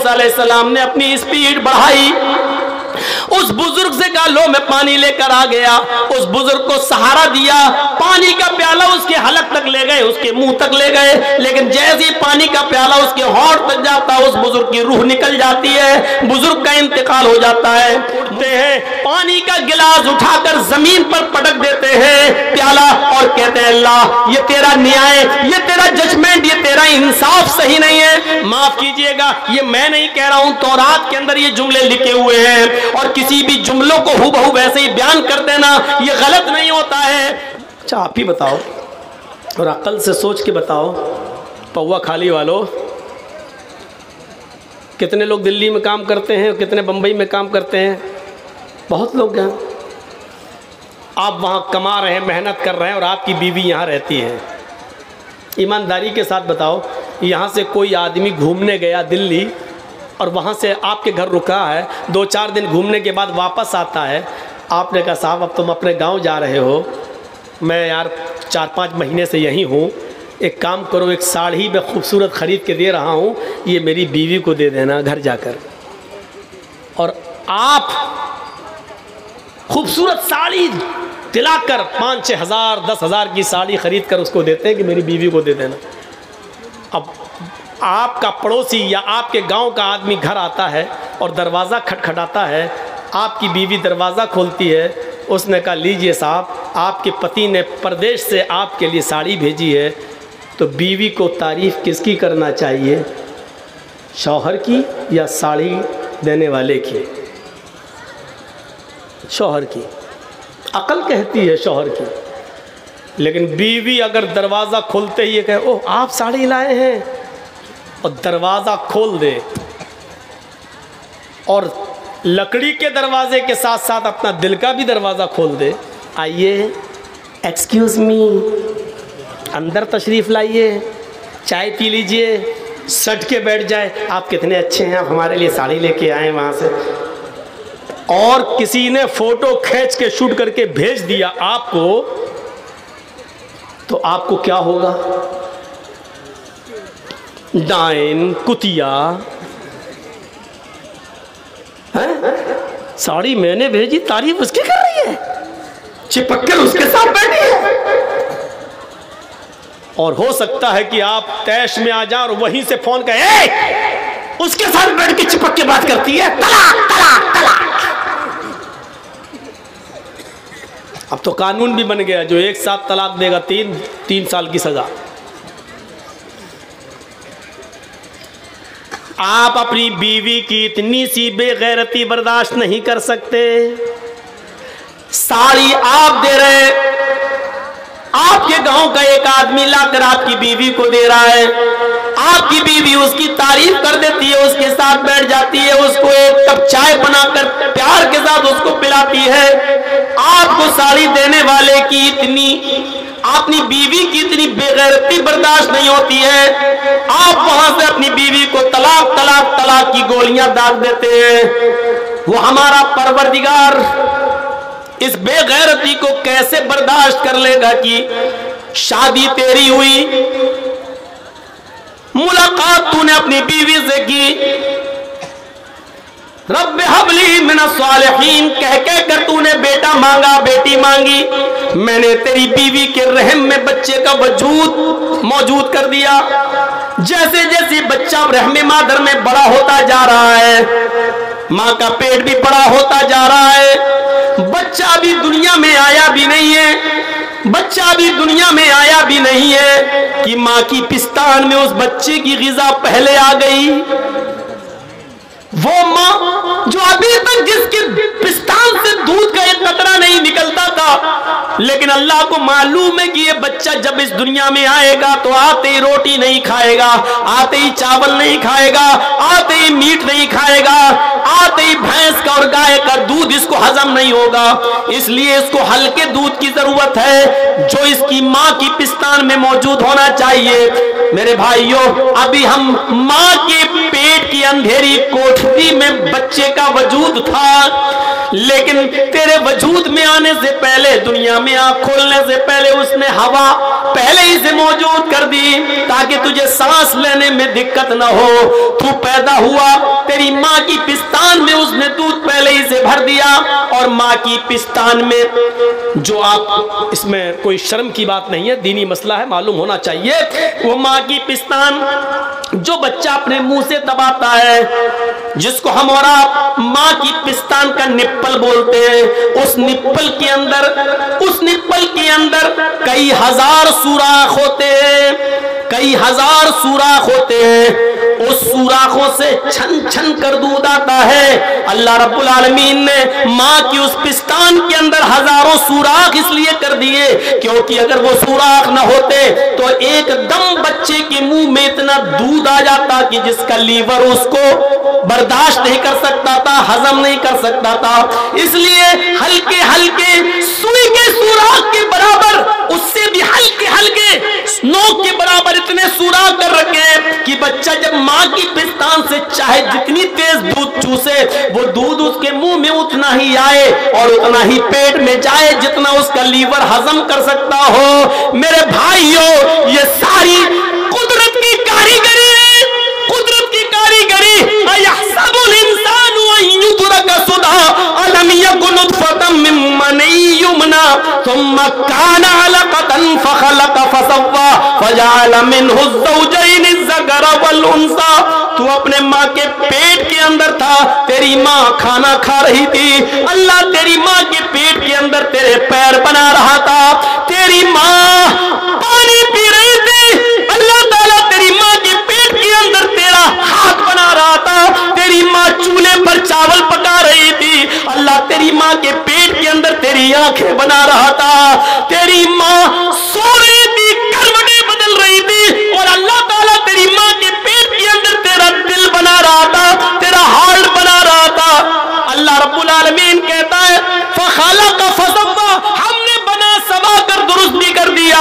मूसा अलैहिस्सलाम ने अपनी स्पीड बढ़ाई, उस बुजुर्ग से कहा लो मैं पानी लेकर आ गया। उस बुजुर्ग को सहारा दिया, पानी का प्याला उसके हलक तक ले गए, उसके मुंह तक ले गए, लेकिन जैसे ही पानी का प्याला उसके होंठ तक जाता उस बुजुर्ग की रूह निकल जाती है, बुजुर्ग का इंतकाल हो जाता है। उठते हैं, पानी का गिलास उठाकर जमीन पर पटक देते हैं प्याला और कहते हैं अल्लाह ये तेरा न्याय, ये तेरा जजमेंट, ये तेरा इंसाफ सही नहीं है, माफ कीजिएगा। ये मैं नहीं कह रहा हूं, तौरात के अंदर ये जुमले लिखे हुए हैं, और किसी भी जुमलों को हूबहू वैसे ही बयान कर देना ये गलत नहीं होता है। अच्छा आप ही बताओ और अक्ल से सोच के बताओ, पौवा खाली वालों, कितने लोग दिल्ली में काम करते हैं, कितने बंबई में काम करते हैं? बहुत लोग हैं। आप वहाँ कमा रहे हैं, मेहनत कर रहे हैं, और आपकी बीवी यहाँ रहती है। ईमानदारी के साथ बताओ, यहाँ से कोई आदमी घूमने गया दिल्ली और वहाँ से आपके घर रुका है, 2-4 दिन घूमने के बाद वापस आता है, आपने कहा साहब अब तुम अपने गांव जा रहे हो, मैं यार 4-5 महीने से यहीं हूँ, एक काम करो, एक साड़ी मैं खूबसूरत ख़रीद के दे रहा हूँ, ये मेरी बीवी को दे देना घर जाकर। और आप खूबसूरत साड़ी दिलाकर 5-6 हज़ार 10 हज़ार की साड़ी ख़रीद कर उसको देते हैं कि मेरी बीवी को दे देना। अब आपका पड़ोसी या आपके गांव का आदमी घर आता है और दरवाज़ा खटखटाता है, आपकी बीवी दरवाज़ा खोलती है, उसने कहा लीजिए साहब आपके पति ने परदेश से आपके लिए साड़ी भेजी है, तो बीवी को तारीफ़ किसकी करना चाहिए, शौहर की या साड़ी देने वाले की? शौहर की। अकल कहती है शौहर की, लेकिन बीवी अगर दरवाज़ा खोलते ही ये कहे ओह आप साड़ी लाए हैं, और दरवाज़ा खोल दे और लकड़ी के दरवाजे के साथ साथ अपना दिल का भी दरवाज़ा खोल दे, आइए एक्सक्यूज़ मी, अंदर तशरीफ़ लाइए, चाय पी लीजिए, सट के बैठ जाए, आप कितने अच्छे हैं, आप हमारे लिए साड़ी लेके आए वहाँ से, और किसी ने फ़ोटो खींच के शूट करके भेज दिया आपको, तो आपको क्या होगा? डाइन कुतिया है? साड़ी मैंने भेजी, तारीफ उसकी कर रही है, चिपक कर उसके साथ बैठी है। और हो सकता है कि आप तैश में आ जाओ और वहीं से फोन कहे उसके साथ बैठ के चिपक के बात करती है, तलाक तलाक तलाक। अब तो कानून भी बन गया, जो एक साथ तलाक देगा 3 साल की सजा। आप अपनी बीवी की इतनी सी बेगैरती बर्दाश्त नहीं कर सकते? साड़ी आप दे रहे, आपके गांव का एक आदमी लाकर आपकी बीवी को दे रहा है, आपकी बीवी उसकी तारीफ कर देती है, उसके साथ बैठ जाती है, उसको एक कप चाय बनाकर प्यार के साथ उसको पिलाती है। आपको साड़ी देने वाले की इतनी, अपनी बीवी की इतनी बेगैरती बर्दाश्त नहीं होती है, आप वहां से अपनी बीवी को तलाक तलाक तलाक की गोलियां दाग देते हैं। वो हमारा परवरदिगार इस बेगैरती को कैसे बर्दाश्त कर लेगा कि शादी तेरी हुई, मुलाकात तूने अपनी बीवी से की, रब्बे हबली मिनस सालिहीन कह कह कर तूने बेटा मांगा, बेटी मांगी, मैंने तेरी बीवी के रहम में बच्चे का वजूद मौजूद कर दिया। जैसे जैसे बच्चा रहम मादर में बड़ा होता जा रहा है, माँ का पेट भी बड़ा होता जा रहा है, बच्चा भी दुनिया में आया भी नहीं है, बच्चा भी दुनिया में आया भी नहीं है कि माँ की पिस्तान में उस बच्चे की ग़िज़ा पहले आ गई। वो माँ जो अभी तक जिसके पिस्तान से दूध का एक कतरा नहीं निकलता था, लेकिन अल्लाह को मालूम है कि ये बच्चा जब इस दुनिया में आएगा तो आते ही रोटी नहीं खाएगा, आते ही चावल नहीं खाएगा, आते ही मीट नहीं खाएगा, आते ही भैंस का और गाय का दूध इसको हजम नहीं होगा, इसलिए इसको हल्के दूध की जरूरत है जो इसकी माँ की पिस्तान में मौजूद होना चाहिए। मेरे भाइयों, अभी हम माँ के पेट की अंधेरी कोठरी में बच्चे का वजूद था, लेकिन तेरे वजूद में आने से पहले, दुनिया में आँख खोलने से पहले उसने हवा पहले ही से मौजूद कर दी ताकि तुझे सांस लेने में दिक्कत ना हो। तू पैदा हुआ, तेरी माँ की पिस्तान में उसने दूध पहले ही से भर दिया। और माँ की पिस्तान में, जो आप, इसमें कोई शर्म की बात नहीं है, दीनी मसला है, मालूम होना चाहिए। वो माँ की पिस्तान जो बच्चा अपने मुंह से दबाता है, जिसको हम और आप माँ की पिस्तान का निप्पल बोलते हैं, उस निप्पल के अंदर कई हजार सुराख होते हैं, कई हजार सुराख होते हैं। उस सुराखों से छन छन कर दूध आता है। अल्लाह रब्बुल आलमीन ने माँ की उस पिस्तान के अंदर हजारों सुराख इसलिए कर दिए क्योंकि अगर वो सुराख ना होते तो एकदम बच्चे के मुंह में इतना दूध आ जाता कि जिसका लीवर उसको बर्दाश्त नहीं कर सकता था, हजम नहीं कर सकता था। इसलिए हल्के हल्के सुई के सुराख के बराबर, उससे भी हल्के हल्के नोक के बराबर इतने सुराख कर रखे कि बच्चा जब माँ की पिस्तान से चाहे जितनी तेज दूध चूसे, वो दूध उसके मुंह में उतना ही आए और उतना ही पेट में जाए जितना उसका लीवर हजम कर सकता हो। मेरे भाइयों, ये सारी कुदरत की कारीगरी है, कुदरत की कारीगरी। अयहसबुल इंसानु अन युतरका सुदा अलम यकुन नुतफतम मिन मनी युमना सुम्मा काना अलकतन फखलक फसव्वा फजअल मिनहु ज़ौजैन अज़्ज़कर वल उन्सा। तू अपने माँ के पेट के अंदर था, तेरी माँ खाना खा रही थी, अल्लाह तेरी माँ के पेट के अंदर तेरे पैर बना रहा था, तेरी माँ पानी पी रही थी, अल्लाह ताला तेरी माँ के पेट के अंदर तेरा हाथ बना रहा था, तेरी माँ चूल्हे पर चावल पका रही थी, अल्लाह तेरी माँ के पेट के अंदर तेरी आंखें बना रहा था, तेरी माँ सो रही थी, करवटें बदल रही थी, और अल्लाह ताला तेरी माँ के पेट के अंदर तेरा दिल बना रहा था, तेरा हार्ट बना रहा था। अल्लाह रब्बुल आलमीन कहता है फखलक फसव्वा, हमने बना सवा कर दुरुस्त भी कर दिया।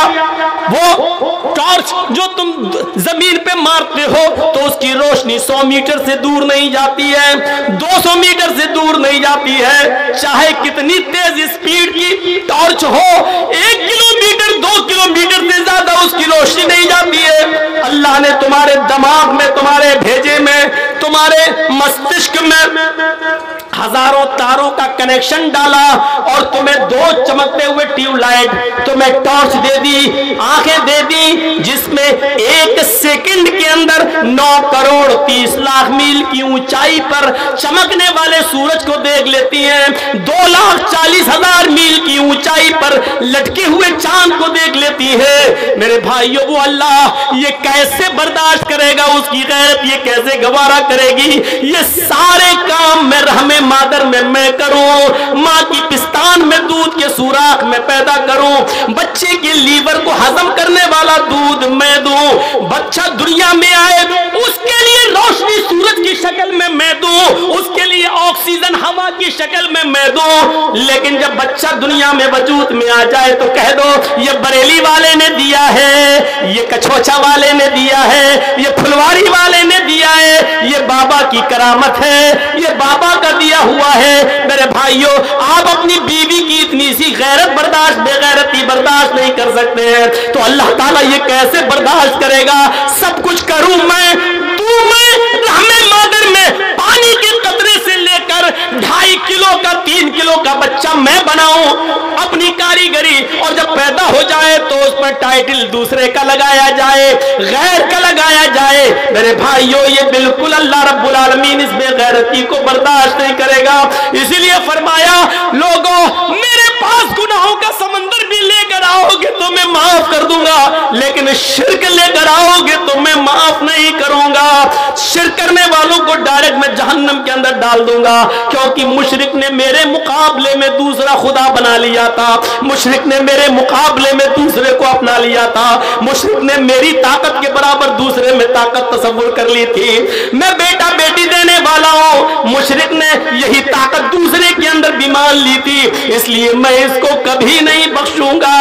वो टॉर्च जो तुम जमीन पे मारते हो तो उसकी रोशनी 100 मीटर से दूर नहीं जाती है, 200 मीटर से दूर नहीं जाती है, चाहे कितनी तेज स्पीड की टॉर्च हो, 1 किलोमीटर 2 किलोमीटर से ज्यादा उसकी रोशनी नहीं जाती है। अल्लाह ने तुम्हारे दिमाग में, तुम्हारे भेजे में, तुम्हारे मस्तिष्क में हजारों तारों का कनेक्शन डाला और तुम्हें 2 चमकते हुए ट्यूबलाइट, तुम्हें टॉर्च दे दी, आंखें दे दी, जिसमें 1 सेकंड के अंदर 9 करोड़ 30 लाख मील की ऊंचाई पर चमकने वाले सूरज को देख लेती हैं, 2,40,000 मील की ऊंचाई पर लटके हुए चांद को देख लेती है। मेरे भाइयों, वो अल्लाह ये कैसे बर्दाश्त करेगा, उसकी गैरत ये कैसे गवारा करेगी? ये सारे काम में रहमे मादर में मैं करूं, माँ की पिस्तान में दूध के सुराख में पैदा करूं, बच्चे के लीवर को हजम करने वाला दूध मैं दूं, बच्चा दुनिया में आए उसके लिए रोशनी सूरज की शक्ल में मैं दूं, उसके लिए ऑक्सीजन हवा की शक्ल में मैं दूं। लेकिन जब बच्चा दुनिया में वजूद में आ जाए तो कह दो ये बरेली वाले ने दिया है, ये कछोचा वाले ने दिया है, ये फुलवारी वाले ने दिया है, ये बाबा की करामत है, ये बाबा का दिया हुआ है। मेरे भाइयों, आप अपनी बीवी की इतनी सी गैरत बर्दाश्त, बेगैरती बर्दाश्त नहीं कर सकते हैं तो अल्लाह ताला ये कैसे बर्दाश्त करेगा? सब कुछ करूं मैं, तू मैं, रहमे मादर में पानी के कतरे से लेकर 2.5 किलो का 3 किलो का बच्चा मैं बनाऊं अपनी कारीगरी, और जब पैदा हो जाए तो उस पर टाइटल दूसरे का लगाया जाए, गैर का लगाया जाए। मेरे भाइयों, ये बिल्कुल अल्लाह रब्बुल आलमीन इस बेगैरती को बर्दाश्त नहीं करेगा। इसीलिए फरमाया, लोगों मेरे पास गुनाहों का समंदर भी लेकर आओगे तो मैं माफ कर दूंगा, लेकिन शिर्क लेकर आओगे तो मैं माफ नहीं करूंगा। शिर्क करने वालों को डायरेक्ट मैं जहन्नम के अंदर डाल दूंगा, क्योंकि मुशरिक ने मेरे मुकाबले में दूसरा खुदा बना लिया था, मुशरिक ने मेरे मुकाबले में दूसरे को अपना लिया था, मुशरिक ने मेरी ताकत के बराबर दूसरे में ताकत तस्वुर कर ली थी। मैं बेटा बेटी देने वाला हूं, मुशरिक ने यही ताकत दूसरे के अंदर भी मान ली थी, इसलिए मैं इसको कभी नहीं बख्शूंगा,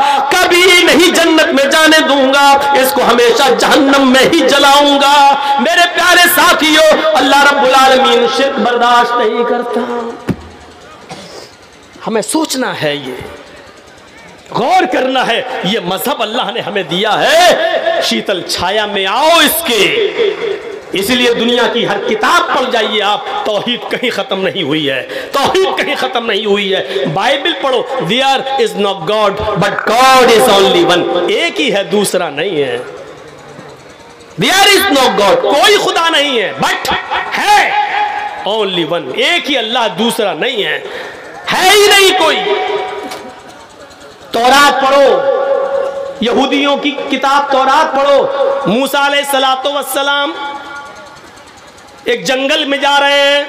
कभी नहीं जन्नत में जाने दूंगा, इसको हमेशा जहन्नम में ही जलाऊंगा। मेरे प्यारे साथियों, अल्लाह रब्बुल आलमीन शिर्क बर्दाश्त नहीं करता। हमें सोचना है, ये गौर करना है, ये मजहब अल्लाह ने हमें दिया है, शीतल छाया में आओ इसके, इसलिए दुनिया की हर किताब पढ़ जाइए आप, तौहीद कहीं खत्म नहीं हुई है, तौहीद कहीं खत्म नहीं हुई है। बाइबल पढ़ो, there is no God but God is only one, एक ही है दूसरा नहीं है। देयर इज नो गॉड, कोई खुदा नहीं है, बट है ओनली वन, एक ही अल्लाह दूसरा नहीं है ही नहीं कोई। तौरात पढ़ो, यहूदियों की किताब तौरात पढ़ो। मूसा अलैहिस्सलातो वस्सलाम एक जंगल में जा रहे हैं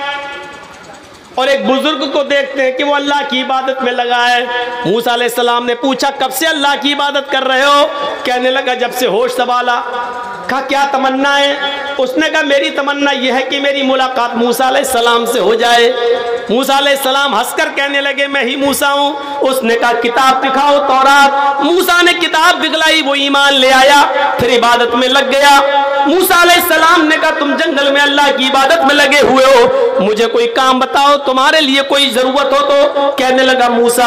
और एक बुजुर्ग को देखते हैं कि वो अल्लाह की इबादत में लगा है। मूसा अलैहिस्सलाम ने पूछा, कब से अल्लाह की इबादत कर रहे हो? कहने लगा, जब से होश संभाला। कहा, क्या तमन्ना है? उसने कहा, मेरी तमन्ना यह है कि मेरी मुलाकात मूसा अलैहिस्सलाम से हो जाए। मूसा अलैहिस्सलाम हंसकर कहने लगे, मैं ही मूसा हूं। उसने कहा, किताब दिखाओ तौरात। मूसा ने किताब दिखलाई, वो ईमान ले आया, फिर इबादत में लग गया। मूसा अलैहिस्सलाम ने कहा, तुम जंगल में अल्लाह की इबादत में लगे हुए हो, मुझे कोई काम बताओ, तुम्हारे लिए कोई जरूरत हो तो। कहने लगा मूसा,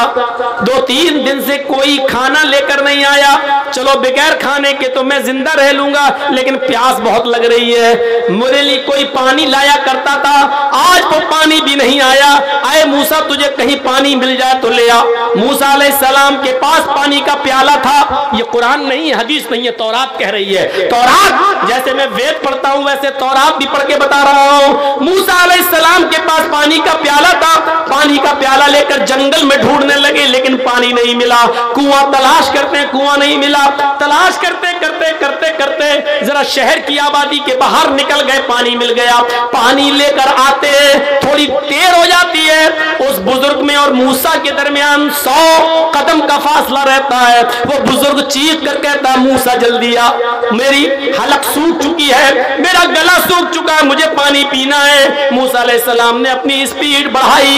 2-3 दिन से कोई खाना लेकर नहीं आया, चलो बगैर खाने के तो मैं जिंदा रह लूंगा, लेकिन प्यास बहुत लग रही है। मेरे लिए कोई पानी लाया करता था, आज तो पानी भी नहीं आया। आए मूसा, तुझे कहीं पानी मिल जाए तो ले आ। मूसा अलैहिस्सलाम के पास पानी का प्याला था। ये कुरान नहीं है, हदीस नहीं है, तौरात कह रही है। तौरात जैसे मैं वेद पढ़ता हूं वैसे तौरात भी पढ़ के बता रहा हूं। मूसा अलैहिस्सलाम के पास पानी का प्याला था, पानी का प्याला लेकर जंगल में ढूंढने लगे, लेकिन पानी नहीं मिला। कुआं तलाश करते, कुआं नहीं मिला। तलाश करते करते करते करते जरा शहर की आबादी के बाहर निकल गए, पानी मिल गया। पानी लेकर आते, थोड़ी देर हो जाती है, उस बुजुर्ग में और मूसा के दरमियान 100 कदम का फासला रहता है। वो बुजुर्ग चीख कर कहता है, मूसा जल्दी आ, मेरी हलक सूख चुकी है, मेरा गला सूख चुका है, मुझे पानी पीना है। मूसा अलैहिस्सलाम ने अपनी स्पीड बढ़ाई,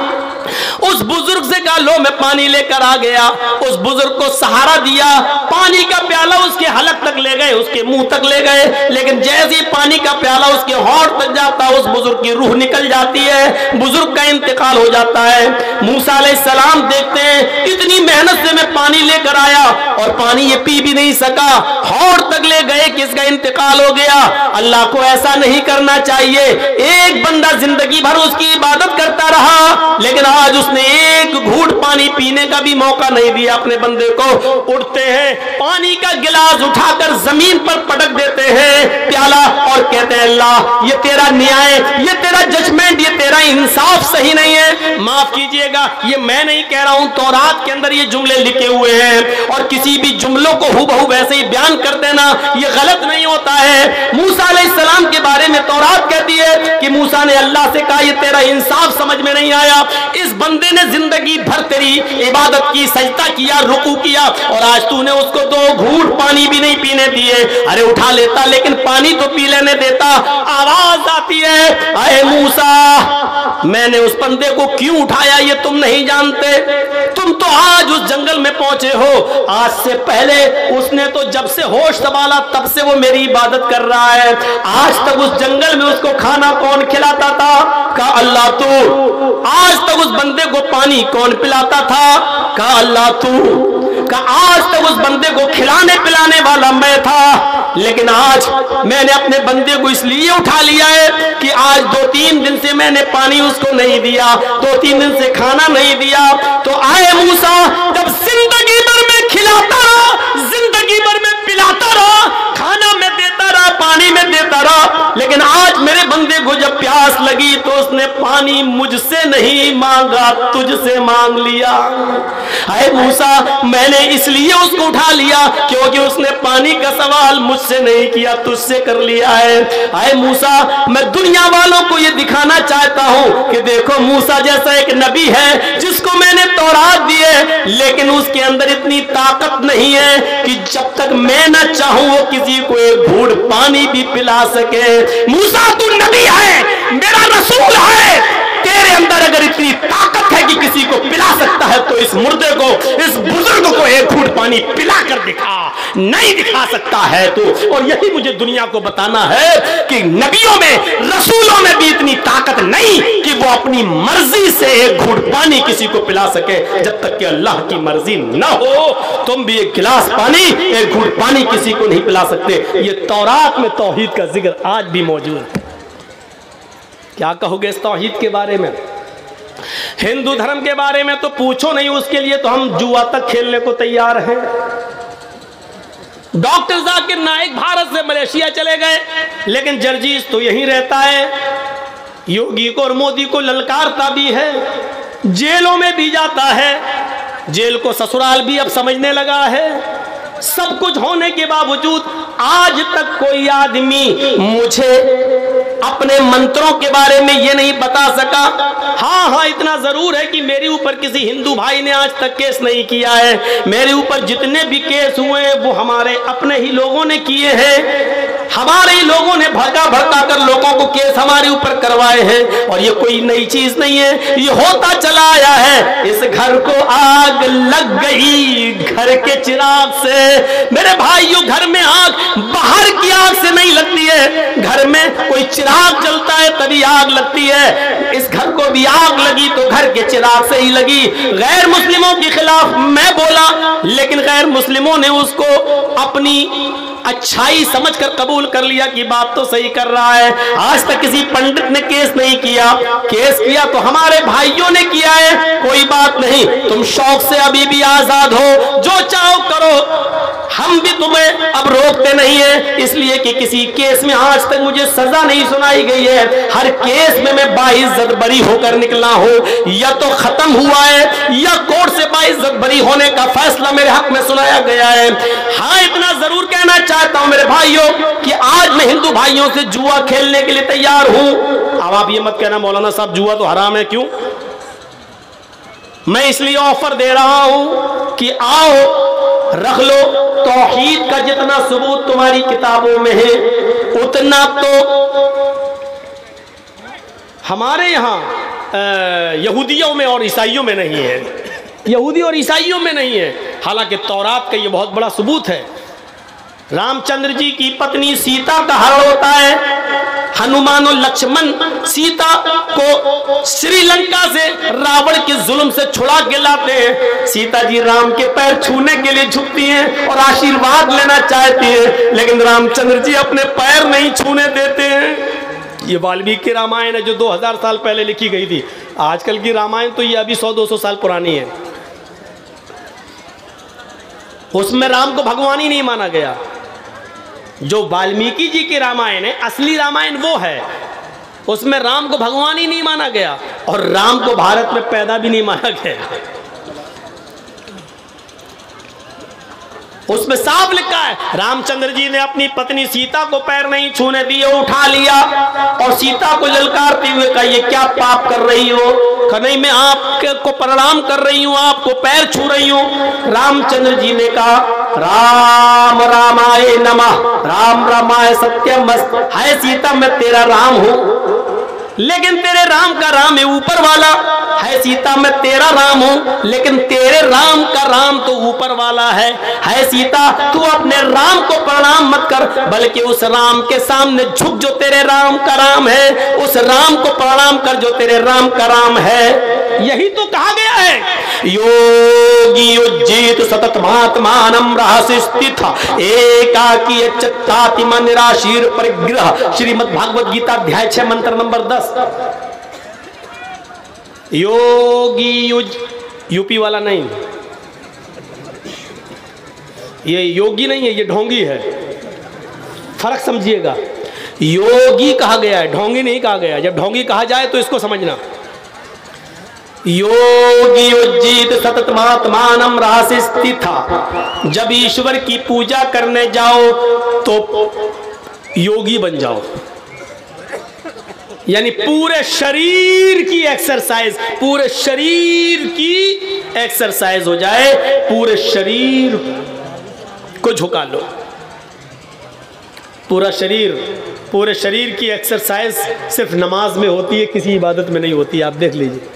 उस बुजुर्ग से कहा, लो मैं पानी लेकर आ गया। उस बुजुर्ग को सहारा दिया, पानी का प्याला उसके हलक तक ले गए, उसके मुंह तक ले गए, लेकिन जैसे ही पानी का प्याला उसके होंठ तक जाता, उस बुजुर्ग की रूह निकल जाती है, बुजुर्ग का इंतकाल हो जाता है। मूसा अलैहिस्सलाम देखते हैं, इतनी मेहनत से मैं पानी लेकर आया और पानी ये पी भी नहीं सका, होंठ तक ले गए कि इसका इंतकाल हो गया। अल्लाह को ऐसा नहीं करना चाहिए। एक बंदा जिंदगी भर उसकी इबादत करता रहा, लेकिन आज उसने एक घूंट पानी पीने का भी मौका नहीं दिया अपने बंदे को। उठते हैं, पानी का गिलास उठाकर जमीन पर पटक देते हैं प्याला और कहते हैं, अल्लाह ये तेरा न्याय, ये तेरा जजमेंट, ये तेरा इंसाफ सही नहीं है, माफ कीजिएगा। ये मैं नहीं कह रहा हूं, तौरात के अंदर ये जुमले लिखे हुए हैं, और किसी भी जुमलों को हूबहू वैसे ही बयान कर देना ये गलत नहीं होता है। मूसा अलैहिस्सलाम के बारे में तौरात कहती है कि मूसा ने अल्लाह से कहा, ये तेरा इंसाफ समझ में नहीं आया, इस बंदे ने जिंदगी भर तेरी इबादत की, सजदा किया, रुकू किया, और आज तूने उसको 2 घूंट पानी भी नहीं पीने दिए। अरे उठा लेता, लेकिन पानी तो पी लेने देता। आवाज आती है, अरे मूसा, मैंने उस बंदे को क्यों उठाया ये तुम नहीं जानते, तुम तो आज उस जंगल में पहुंचे हो, आज से पहले उसने तो जब से होश संभाला तब से वो मेरी इबादत कर रहा है। आज तक उस जंगल में उसको खाना कौन खिलाता था? कहा अल्लाह तू। आज तक उस बंदे को पानी कौन पिलाता था? कहा अल्लाह तू। कहा आज तक उस बंदे को खिलाने पिलाने वाला मैं था, लेकिन आज मैंने अपने बंदे को इसलिए उठा लिया है कि आज 2-3 दिन से मैंने पानी उसको नहीं दिया, 2-3 दिन से खाना नहीं दिया। तो आए मूसा, जब जिंदगी भर में खिलाता रहा, जिंदगी भर में पिलाता रहा, खाना में देता रहा, पानी में देता रहा, लेकिन आज मेरे बंदे को जब प्यास लगी तो उसने पानी मुझसे नहीं मांगा, तुझसे मांग लिया। आए मूसा, मैंने इसलिए उसको उठा लिया क्योंकि उसने पानी का सवाल मुझसे नहीं किया, तुझसे कर लिया है। आए मूसा, मैं दुनिया वालों को ये दिखाना चाहता हूं कि देखो मूसा जैसा एक नबी है जिसको मैंने तौरात दी है, लेकिन उसके अंदर इतनी ताकत नहीं है कि जब तक मैं ना चाहूं वो किसी को एक घूंट पानी भी पिला सके। मूसा, तू नबी है, मेरा रसूल है, तेरे अंदर अगर इतनी ताकत है कि किसी को पिला सकता है तो इस मुर्दे को, इस बुजुर्ग को एक घूंट पानी पिला कर दिखा, नहीं दिखा सकता है तो। और यही मुझे दुनिया को बताना है कि नबियों में, रसूलों में भी इतनी ताकत नहीं कि वो अपनी मर्जी से एक घूंट पानी किसी को पिला सके। जब तक कि अल्लाह की मर्जी ना हो, तुम भी एक गिलास पानी, एक घूंट पानी किसी को नहीं पिला सकते। ये तौरात में तौहीद का जिक्र आज भी मौजूद है। क्या कहोगे इस तौहीद के बारे में? हिंदू धर्म के बारे में तो पूछो नहीं, उसके लिए तो हम जुआ तक खेलने को तैयार हैं। डॉक्टर जाकिर नाइक भारत से मलेशिया चले गए, लेकिन जर्जीस तो यहीं रहता है। योगी को और मोदी को ललकारता भी है, जेलों में भी जाता है, जेल को ससुराल भी अब समझने लगा है। सब कुछ होने के बावजूद आज तक कोई आदमी मुझे अपने मंत्रों के बारे में ये नहीं बता सका। हाँ, इतना जरूर है कि मेरे ऊपर किसी हिंदू भाई ने आज तक केस नहीं किया है। मेरे ऊपर जितने भी केस हुए हैं वो हमारे अपने ही लोगों ने किए हैं। हमारे ही लोगों ने भड़का कर लोगों को केस हमारे ऊपर करवाए हैं। और ये कोई नई चीज नहीं है, ये होता चला आया है। इस घर को आग लग गई घर के चिराग से। मेरे भाइयों, घर में आग बाहर की आग से नहीं लगती है, घर में कोई चिराग जलता है तभी आग लगती है। इस घर को भी आग लगी तो घर के चिराग से ही लगी। गैर मुस्लिमों के खिलाफ मैं बोला, लेकिन गैर मुस्लिमों ने उसको अपनी अच्छाई समझकर कबूल कर लिया कि बात तो सही कर रहा है। आज तक किसी पंडित ने केस नहीं किया, केस किया तो हमारे भाइयों ने किया है। कोई बात नहीं, तुम शौक से अभी भी आजाद हो, जो चाहो करो, हम भी तुम्हें अब रोकते नहीं है। इसलिए कि किसी केस में आज तक मुझे सजा नहीं सुनाई गई है। हर केस में मैं बाइज्जत बरी होकर निकला हूं। या तो खत्म हुआ है या कोर्ट से बाइज्जत बरी होने का फैसला मेरे हक में सुनाया गया है। हाँ, इतना जरूर कहना चाहता हूं मेरे भाइयों कि आज मैं हिंदू भाइयों से जुआ खेलने के लिए तैयार हूं। अब आप ये मत कहना मौलाना साहब जुआ तो हराम है, क्यों? मैं इसलिए ऑफर दे रहा हूं कि आओ रख लो। तौहीद का जितना सबूत तुम्हारी किताबों में है उतना तो हमारे यहाँ यहूदियों में और ईसाइयों में नहीं है। यहूदी और ईसाइयों में नहीं है। हालांकि तौरात का ये बहुत बड़ा सबूत है। रामचंद्र जी की पत्नी सीता का हरण होता है। हनुमान और लक्ष्मण सीता को श्रीलंका से रावण के जुल्म से छुड़ा के लाते हैं। सीता जी राम के पैर छूने के लिए झुकती हैं और आशीर्वाद लेना चाहती हैं, लेकिन रामचंद्र जी अपने पैर नहीं छूने देते हैं। ये वाल्मीकि रामायण है जो 2000 साल पहले लिखी गई थी। आजकल की रामायण तो ये अभी 100-200 साल पुरानी है। उसमें राम को भगवान ही नहीं माना गया। जो वाल्मीकि जी की रामायण है, असली रामायण वो है, उसमें राम को भगवान ही नहीं माना गया और राम को भारत में पैदा भी नहीं माना गया। उसमें साफ लिखा है रामचंद्र जी ने अपनी पत्नी सीता को पैर नहीं छूने दिए, उठा लिया और सीता को ललकारते हुए कहा ये क्या पाप कर रही हो? कहा नहीं, मैं आपको प्रणाम कर रही हूं, आपको पैर छू रही हूं। रामचंद्र जी ने कहा राम रामाय नमः, राम रामाय सत्यमस्त। हाय सीता, मैं तेरा राम हूं, लेकिन तेरे राम का राम है ऊपर वाला। है सीता, मैं तेरा राम हूं, लेकिन तेरे राम का राम तो ऊपर वाला है। सीता, तू अपने राम को प्रणाम मत कर, बल्कि उस राम के सामने झुक जो तेरे राम का राम है, उस राम को प्रणाम कर जो तेरे राम का राम है। यही तो कहा गया है योगी उज्जीत सतत महात्मानम रहस्य स्थित एकाकी चत्ताति मन निराशीर परिग्रह। श्रीमद् भागवत गीता अध्याय 6 मंत्र नंबर 10। योगी युज, यूपी वाला नहीं, ये योगी नहीं है, ये ढोंगी है। फर्क समझिएगा, योगी कहा गया है, ढोंगी नहीं कहा गया। जब ढोंगी कहा जाए तो इसको समझना। योगी उज्जीत सतत महात्मानम रहस्य स्थिता। जब ईश्वर की पूजा करने जाओ तो योगी बन जाओ, यानी पूरे शरीर की एक्सरसाइज, पूरे शरीर की एक्सरसाइज हो जाए, पूरे शरीर को झुका लो। पूरा शरीर की एक्सरसाइज सिर्फ नमाज में होती है, किसी इबादत में नहीं होती। आप देख लीजिए,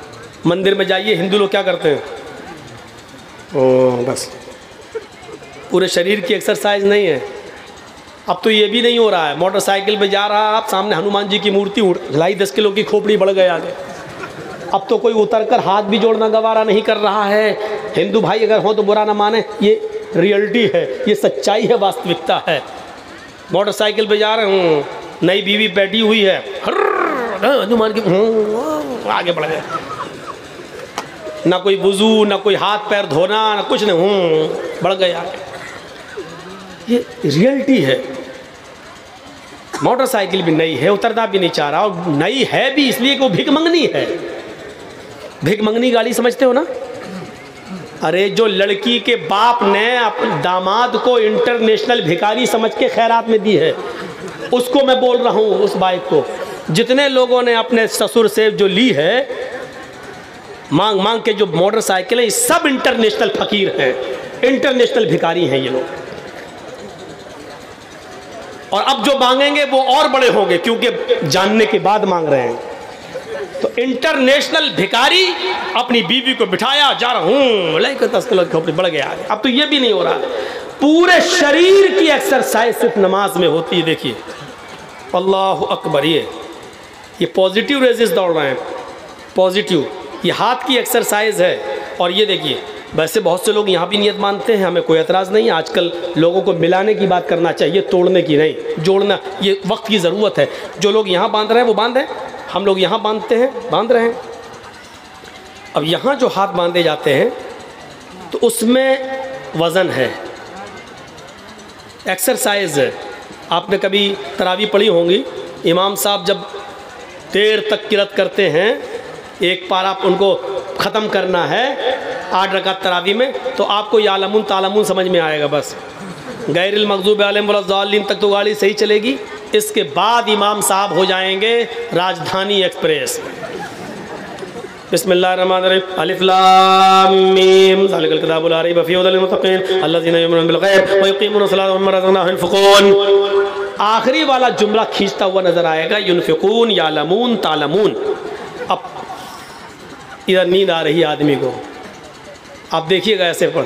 मंदिर में जाइए, हिंदू लोग क्या करते हैं? ओ बस पूरे शरीर की एक्सरसाइज नहीं है। अब तो ये भी नहीं हो रहा है, मोटरसाइकिल पे जा रहा है आप, सामने हनुमान जी की मूर्ति उड़ 10 किलो की खोपड़ी बढ़ गए आगे। अब तो कोई उतर कर हाथ भी जोड़ना गवारा नहीं कर रहा है। हिंदू भाई अगर हो तो बुरा ना माने, ये रियलिटी है, ये सच्चाई है, वास्तविकता है। मोटरसाइकिल पे जा रहे हूँ, नई बीवी बैठी हुई है, हनुमान की आगे बढ़ गए, ना कोई वुजू, ना कोई हाथ पैर धोना, ना कुछ नहीं, बढ़ गए आगे। ये रियलिटी है। मोटरसाइकिल भी नई है, उतरना भी नहीं चाह रहा, और नई है भी इसलिए कि वो भिख मंगनी है। भिख मंगनी गाड़ी समझते हो ना? अरे जो लड़की के बाप ने अपने दामाद को इंटरनेशनल भिखारी समझ के खैरात में दी है, उसको मैं बोल रहा हूँ, उस बाइक को। जितने लोगों ने अपने ससुर से जो ली है मांग मांग के, जो मोटरसाइकिल है, सब इंटरनेशनल फकीर हैं, इंटरनेशनल भिखारी हैं ये लोग। और अब जो मांगेंगे वो और बड़े होंगे, क्योंकि जानने के बाद मांग रहे हैं। तो इंटरनेशनल भिखारी अपनी बीवी को बिठाया, जा रहा हूं, लेकर 10 किलो की खोपड़ी बढ़ गया। अब तो ये भी नहीं हो रहा। पूरे शरीर की एक्सरसाइज सिर्फ नमाज में होती है। देखिए, अल्लाह अकबर, ये पॉजिटिव रेजिस दौड़ रहे हैं, पॉजिटिव। ये हाथ की एक्सरसाइज है। और ये देखिए, वैसे बहुत से लोग यहाँ भी नियत मानते हैं, हमें कोई एतराज़ नहीं। आजकल लोगों को मिलाने की बात करना चाहिए, तोड़ने की नहीं, जोड़ना। ये वक्त की ज़रूरत है। जो लोग यहाँ बांध रहे हैं वो बांधें, हम लोग यहाँ बांधते हैं, बांध रहे हैं। अब यहाँ जो हाथ बांधे जाते हैं तो उसमें वज़न है, एक्सरसाइज है। आपने कभी तरावी पढ़ी होंगी, इमाम साहब जब देर तक किरत करते हैं, एक पारा उनको ख़त्म करना है 8 रकात तरावी में, तो आपको यालमुन तालमुन समझ में आएगा बस। गैरिल मग़ज़ूब अलैहिम वलद्दाल्लीन तक तो गाड़ी सही चलेगी। इसके बाद इमाम साहब हो जाएंगे राजधानी एक्सप्रेस। बिस्मिल्लाहिर्रहमानिर्रहीम, अलिफ लाम मीम, ज़ालिकल किताबु ला रैब फ़ीहि हुदल लिल-मुत्तक़ीन अल्लज़ीना युमिनूना बिल ग़ैब व युक़ीमूना अस्सलाता व मिम्मा रज़क़नाहुम युनफ़िक़ून। आखिरी वाला जुमला खींचता हुआ नजर आएगा, युनफ़िक़ून, यालमून, तालमून। अब इधर नींद आ रही है आदमी को, आप देखिएगा ऐसे पढ़,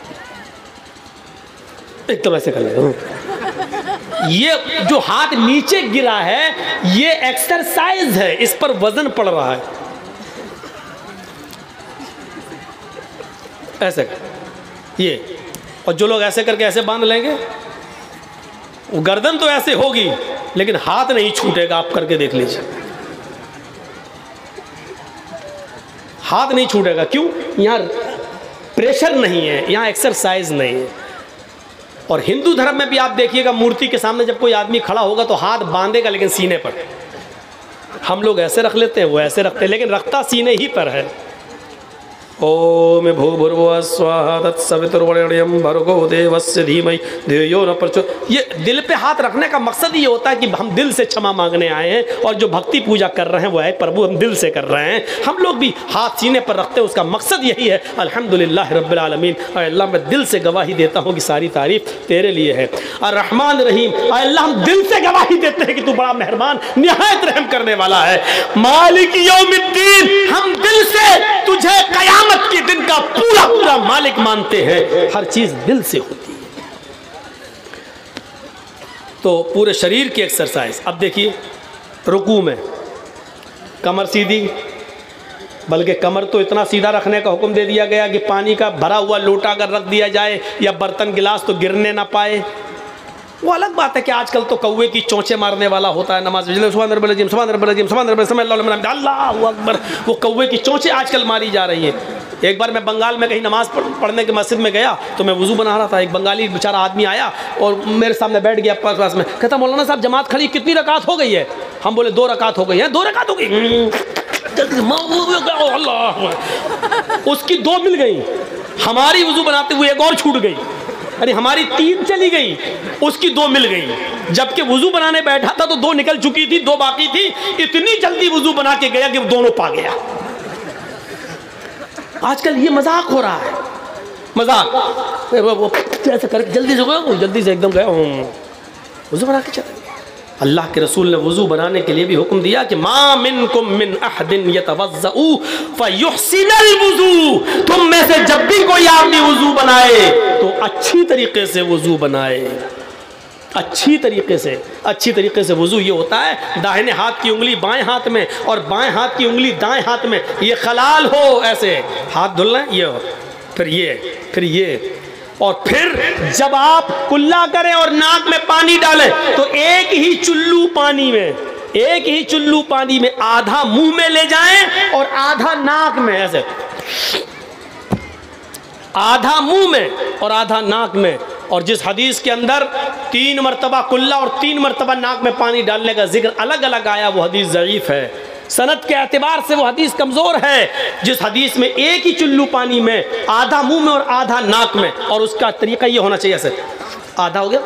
एकदम ऐसे कर लेगा। ये जो हाथ नीचे गिरा है, ये एक्सरसाइज है, इस पर वजन पड़ रहा है। ऐसे ये, और जो लोग ऐसे करके ऐसे बांध लेंगे, वो गर्दन तो ऐसे होगी लेकिन हाथ नहीं छूटेगा। आप करके देख लीजिए, हाथ नहीं छूटेगा। क्यों? यहाँ प्रेशर नहीं है, यहाँ एक्सरसाइज नहीं है। और हिंदू धर्म में भी आप देखिएगा, मूर्ति के सामने जब कोई आदमी खड़ा होगा तो हाथ बांधेगा, लेकिन सीने पर। हम लोग ऐसे रख लेते हैं, वो ऐसे रखते हैं, लेकिन रखता सीने ही पर है। ओम भूर्भुवः स्वः तत्सवितुर्वरेण्यं भर्गो देवस्य धीमहि धियो न प्रचोदयात्। ये दिल पे हाथ रखने का मकसद ये होता है कि हम दिल से क्षमा मांगने आए हैं, और जो भक्ति पूजा कर रहे हैं वो है प्रभु, हम दिल से कर रहे हैं। हम लोग भी हाथ सीने पर रखते हैं, उसका मकसद यही है, अल्हम्दुलिल्लाह रब्बिल आलमीन, और अल्लाह मैं दिल से गवाही देता हूँ कि सारी तारीफ तेरे लिए है। और रहमान रहीम, अल्लाह हम दिल से गवाही देते हैं कि तू बड़ा मेहरबान, निहायत रहम करने वाला है। मालिक यौमिद्दीन, हम दिल से तुझे कयामत के दिन का पूरा पूरा मालिक मानते हैं। हर चीज दिल से होती है। तो पूरे शरीर की एक्सरसाइज। अब देखिए, रुकू में कमर सीधी, बल्कि कमर तो इतना सीधा रखने का हुक्म दे दिया गया कि पानी का भरा हुआ लोटा अगर रख दिया जाए या बर्तन गिलास तो गिरने ना पाए। वो अलग बात है कि आजकल तो कौवे की चोंचे मारने वाला होता है नमाज में, सुभान रब्बिल अज़ीम, सुभान रब्बिल अज़ीम, सुभान रब्बिल अज़ीम, अल्लाहु अकबर। वो कौवे की चोंचे आजकल मारी जा रही हैं। एक बार मैं बंगाल में कहीं नमाज पढ़ने के मस्जिद में गया, तो मैं वुज़ू बना रहा था। एक बंगाली बेचारा आदमी आया और मेरे सामने बैठ गया पास में, कहता मौलाना साहब जमात खड़ी, कितनी रकात हो गई है? हम बोले 2 रकात हो गई है। 2 रकात हो गई? उसकी 2 मिल गई, हमारी वुज़ू बनाते हुए एक और छूट गई। अरे हमारी 3 चली गई, उसकी 2 मिल गई। जबकि वुज़ू बनाने बैठा था तो 2 निकल चुकी थी, 2 बाकी थी। इतनी जल्दी वुज़ू बना के गया कि वो दोनों पा गया। आजकल ये मजाक हो रहा है, मजाक। वो ऐसा करके जल्दी से गया, जल्दी से एकदम गया, वुज़ू बना के चला गया। अल्लाह के रसूल ने वज़ू बनाने के लिए भी हुक्म दिया कि मा मिनकुम मिन अहदिन यतवज़्ज़उ फयुहसिनुल वज़ू, तुम में से जब भी कोई आदमी वज़ू बनाए तो अच्छी तरीके से वज़ू बनाए, अच्छी तरीके से वज़ू ये होता है दाहिने हाथ की उंगली बाएं हाथ में और बाएं हाथ की उंगली दाएं हाथ में, ये खलाल हो, ऐसे हाथ धुलना, ये हो, फिर ये और फिर जब आप कुल्ला करें और नाक में पानी डालें तो एक ही चुल्लू पानी में आधा मुंह में ले जाएं और आधा नाक में, ऐसे आधा मुंह में और आधा नाक में। और जिस हदीस के अंदर 3 मरतबा कुल्ला और 3 मरतबा नाक में पानी डालने का जिक्र अलग अलग आया, वो हदीस ज़ईफ है, सनद के एतबार से वो हदीस कमज़ोर है। जिस हदीस में एक ही चुल्लू पानी में आधा मुंह में और आधा नाक में, और उसका तरीका ये होना चाहिए, ऐसे आधा हो गया।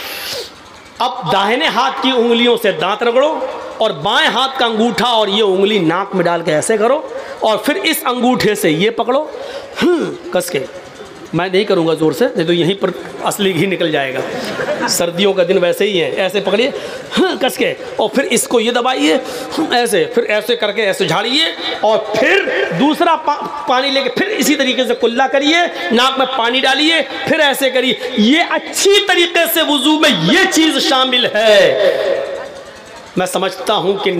अब दाहिने हाथ की उंगलियों से दांत रगड़ो और बाएं हाथ का अंगूठा और ये उंगली नाक में डाल के ऐसे करो और फिर इस अंगूठे से ये पकड़ो कस के। मैं नहीं करूँगा ज़ोर से, नहीं तो यहीं पर असली घी निकल जाएगा। सर्दियों का दिन वैसे ही है, ऐसे पकड़िए कस के और फिर इसको ये दबाइए ऐसे, फिर ऐसे करके ऐसे झाड़िए और फिर दूसरा पानी लेके फिर इसी तरीके से कुल्ला करिए, नाक में पानी डालिए, फिर ऐसे करिए। ये अच्छी तरीके से वुज़ू में ये चीज़ शामिल है। मैं समझता हूँ कि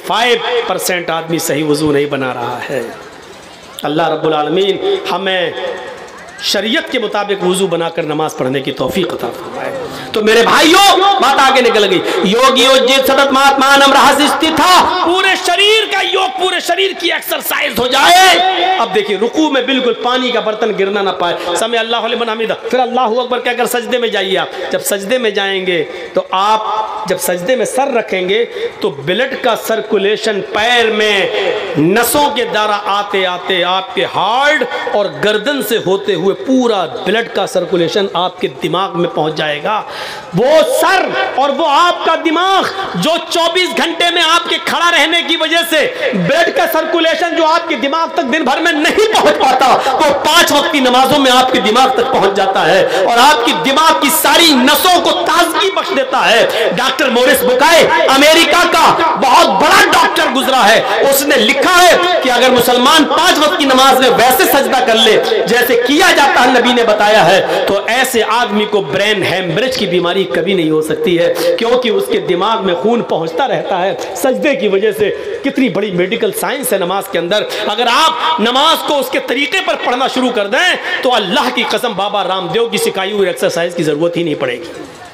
95% आदमी सही वुज़ू नहीं बना रहा है। अल्लाह रब्बुल आलमीन हमें शरीयत के मुताबिक वुज़ू बनाकर नमाज पढ़ने की तौफीक अता फरमाए। तो मेरे भाइयों, बात आगे निकल गई। योग योजित सतत महात्मानम रहस्य था, पूरे शरीर का योग, पूरे शरीर की एक्सरसाइज हो जाए। अब देखिए रुकू में बिल्कुल पानी का बर्तन गिरना ना पाए, समय अल्लाह लिमन हमीदा, फिर अल्लाहु अकबर कहकर सजदे में जाइए। आप जब सजदे में जाएंगे तो आप जब सजदे में सर रखेंगे तो ब्लड का सर्कुलेशन पैर में नसों के द्वारा आते आते आपके हार्ट और गर्दन से होते हुए पूरा ब्लड का सर्कुलेशन आपके दिमाग में पहुंच जाएगा। वो सर और वो आपका दिमाग जो 24 घंटे में आपके खड़ा रहने की वजह से ब्लड का सर्कुलेशन जो आपके दिमाग तक दिन भर में नहीं पहुंच पाता, वो 5 वक्त की नमाजों में आपके दिमाग तक पहुंच जाता है और आपकी दिमाग की सारी नसों को ताजगी बख्श देता है। डॉक्टर मोरिस बुकाय, अमेरिका का बहुत बड़ा डॉक्टर गुजरा है, उसने लिखा है कि अगर मुसलमान 5 वक्त की नमाज में वैसे सजदा कर ले जैसे किया जाता है, नबी ने बताया है, तो ऐसे आदमी को ब्रेन हेमरेज की बीमारी कभी नहीं हो सकती है, क्योंकि उसके दिमाग में खून पहुंचता रहता है सजदे की वजह से। कितनी बड़ी मेडिकल साइंस है नमाज के अंदर। अगर आप नमाज को उसके तरीके पर पढ़ना शुरू कर दें तो अल्लाह की कसम बाबा रामदेव की सिखाई हुई एक्सरसाइज की जरूरत ही नहीं पड़ेगी।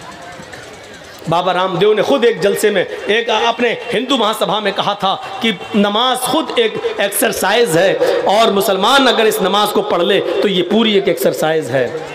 बाबा रामदेव ने खुद एक जलसे में एक अपने हिंदू महासभा में कहा था कि नमाज खुद एक एक्सरसाइज है और मुसलमान अगर इस नमाज को पढ़ ले तो ये पूरी एक एक्सरसाइज है।